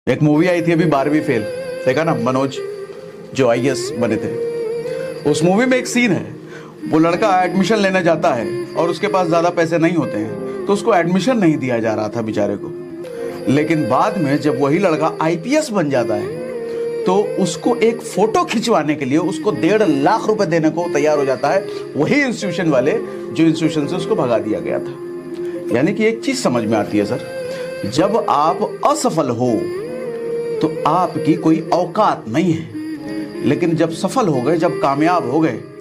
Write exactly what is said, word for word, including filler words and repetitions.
एक मूवी आई थी अभी बारहवीं फेल, देखा ना, मनोज जो आई ए एस बने थे। उस मूवी में एक सीन है, वो लड़का एडमिशन लेने जाता है और उसके पास ज़्यादा पैसे नहीं होते हैं, तो उसको एडमिशन नहीं दिया जा रहा था बेचारे को। लेकिन बाद में जब वही लड़का आई पी एस बन जाता है तो उसको एक फोटो खिंचवाने के लिए उसको डेढ़ लाख रुपए देने को तैयार हो जाता है वही इंस्टीट्यूशन वाले जो इंस्टीट्यूशन से उसको भगा दिया गया था। यानी कि एक चीज समझ में आती है सर, जब आप असफल हो तो आपकी कोई औकात नहीं है, लेकिन जब सफल हो गए, जब कामयाब हो गए,